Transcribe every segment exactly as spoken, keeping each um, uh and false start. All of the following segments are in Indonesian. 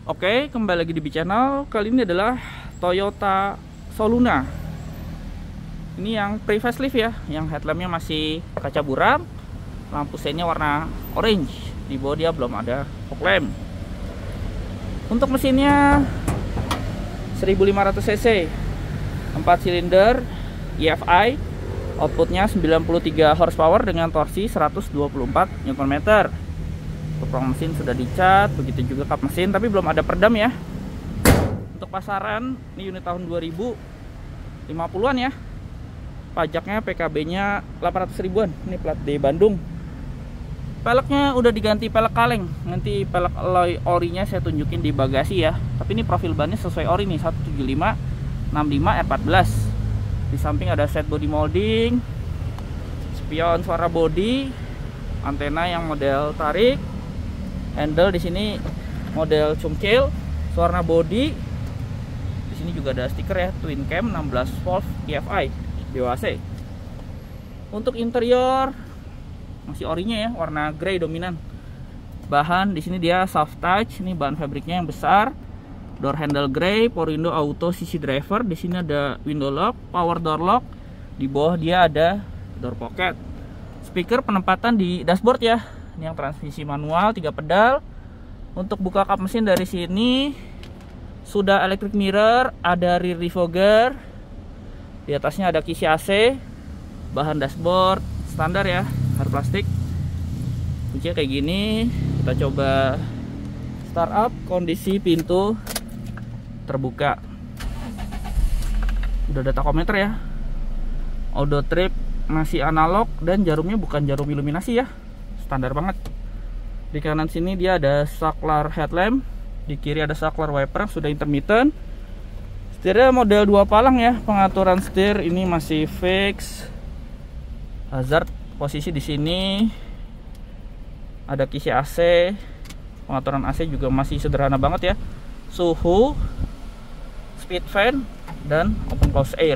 Oke, kembali lagi di B Channel. Kali ini adalah Toyota Soluna. Ini yang pre-facelift ya, yang headlampnya masih kaca buram, lampu seinnya warna orange. Di bawah dia belum ada fog lamp. Untuk mesinnya seribu lima ratus cc, empat silinder E F I, outputnya sembilan puluh tiga horsepower dengan torsi seratus dua puluh empat newton meter. Performa mesin sudah dicat, begitu juga kap mesin, tapi belum ada peredam ya. Untuk pasaran, ini unit tahun dua ribu lima puluhan ya. Pajaknya P K B-nya delapan ratus ribuan. Ini plat D Bandung. Peleknya udah diganti pelek kaleng. Nanti pelek alloy orinya saya tunjukin di bagasi ya. Tapi ini profil bannya sesuai ori nih, seratus tujuh puluh lima enam puluh lima R empat belas. Di samping ada set body molding, spion suara body, antena yang model tarik. Handle di sini model cungkil, warna body. Di sini juga ada stiker ya, twin cam enam belas volt E F I D W A C. Untuk interior masih orinya ya, warna grey dominan. Bahan di sini dia soft touch, ini bahan fabriknya yang besar. Door handle grey, power window auto sisi driver. Di sini ada window lock, power door lock. Di bawah dia ada door pocket. Speaker penempatan di dashboard ya. Ini yang transmisi manual, tiga pedal. Untuk buka kap mesin dari sini sudah electric mirror, ada rear defogger. Di atasnya ada kisi A C. Bahan dashboard standar ya, hard plastik. Kuncinya kayak gini. Kita coba start up, kondisi pintu terbuka. Udah ada tachometer ya. Auto trip masih analog dan jarumnya bukan jarum iluminasi ya. Standar banget. Di kanan sini dia ada saklar headlamp, di kiri ada saklar wiper sudah intermittent. Setirnya model dua palang ya, pengaturan setir ini masih fix. Hazard posisi di sini. Ada kisi A C. Pengaturan A C juga masih sederhana banget ya. Suhu, speed fan dan open close air.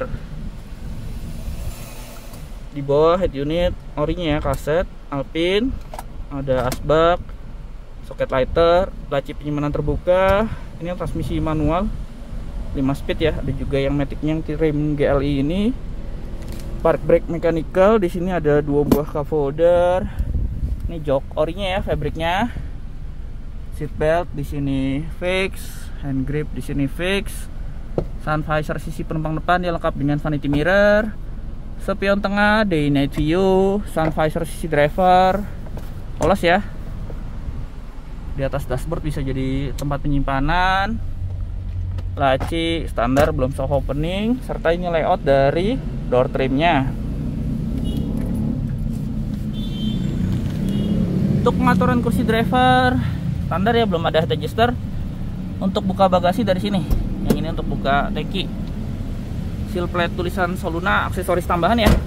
Di bawah head unit orinya ya, kaset Alpine, ada asbak, soket lighter, laci penyimpanan terbuka. Ini yang transmisi manual lima speed ya. Ada juga yang maticnya yang rem G L I ini. Park brake mechanical, di sini ada dua buah cup holder. Ini jok orinya ya, fabriknya. Seat belt di sini fix, hand grip di sini fix. Sun visor sisi penumpang depan dia lengkap dengan vanity mirror. Spion tengah, day night view, sun visor sisi driver, polos ya. Di atas dashboard bisa jadi tempat penyimpanan. Laci standar belum soft opening, serta ini layout dari door trimnya. Untuk pengaturan kursi driver standar ya, belum ada head adjuster. Untuk buka bagasi dari sini, yang ini untuk buka tangki. Seal plate tulisan Soluna, aksesoris tambahan ya.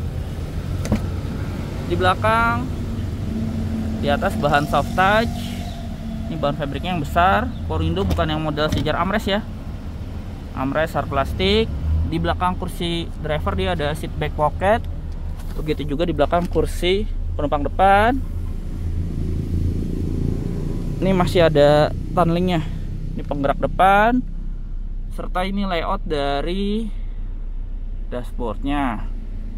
Di belakang, di atas bahan soft touch. Ini bahan fabriknya yang besar. Power window bukan yang model sejar armrest ya. Armrest hard plastik. Di belakang kursi driver dia ada seat back pocket. Begitu juga di belakang kursi penumpang depan. Ini masih ada tunelingnya. Ini penggerak depan. Serta ini layout dari dashboardnya.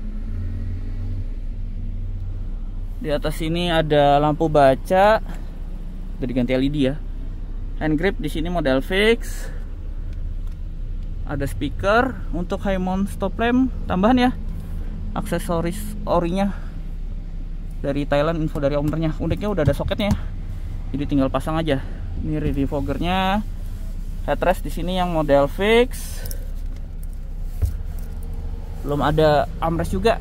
Di atas sini ada lampu baca, udah diganti L E D ya. Hand grip di sini model fix. Ada speaker untuk high mount stop lamp tambahan ya. Aksesoris orinya dari Thailand, info dari ownernya. Uniknya udah ada soketnya, jadi tinggal pasang aja. Ini rear defoggernya. Headrest di sini yang model fix. Belum ada armrest juga.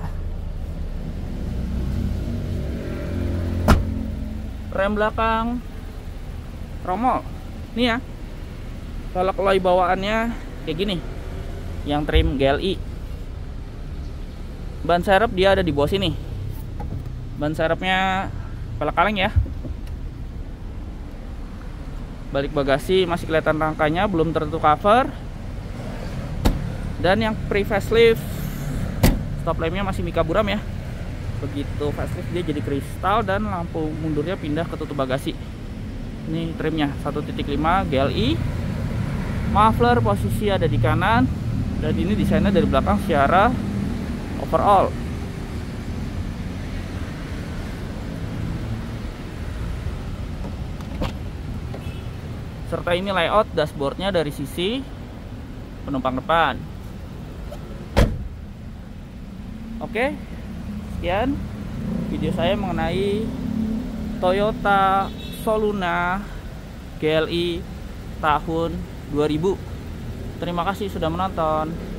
Rem belakang tromol. Ini ya, velg alloy bawaannya kayak gini, yang trim G L I. Ban serep dia ada di bawah sini. Ban serepnya pelek kaleng ya. Balik bagasi masih kelihatan rangkanya, belum tertutup cover. Dan yang pre facelift, stop lampnya masih mika buram ya. Begitu facelift dia jadi kristal dan lampu mundurnya pindah ke tutup bagasi. Ini trimnya satu titik lima G L I. Muffler posisi ada di kanan, dan ini desainnya dari belakang secara overall. Serta ini layout dashboardnya dari sisi penumpang depan. Oke, sekian video saya mengenai Toyota Soluna G L I tahun dua ribu. Terima kasih sudah menonton.